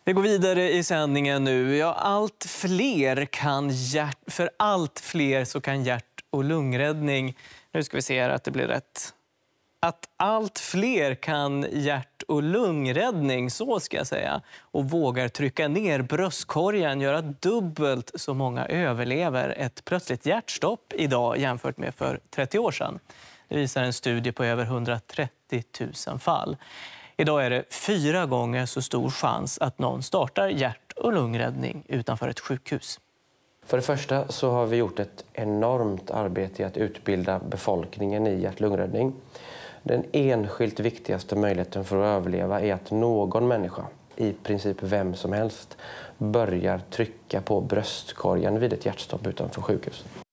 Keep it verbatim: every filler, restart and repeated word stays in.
Vi går vidare i sändningen nu. Ja, allt fler kan hjärt... För allt fler så kan hjärt- och lungräddning... Nu ska vi se här att det blir rätt. Att allt fler kan hjärt- och lungräddning, så ska jag säga, och vågar trycka ner bröstkorgen gör att dubbelt så många överlever ett plötsligt hjärtstopp idag jämfört med för trettio år sedan. Det visar en studie på över hundratrettio tusen fall. Idag är det fyra gånger så stor chans att någon startar hjärt- och lungräddning utanför ett sjukhus. För det första så har vi gjort ett enormt arbete i att utbilda befolkningen i hjärt- och lungräddning. Den enskilt viktigaste möjligheten för att överleva är att någon människa, i princip vem som helst, börjar trycka på bröstkorgen vid ett hjärtstopp utanför sjukhus.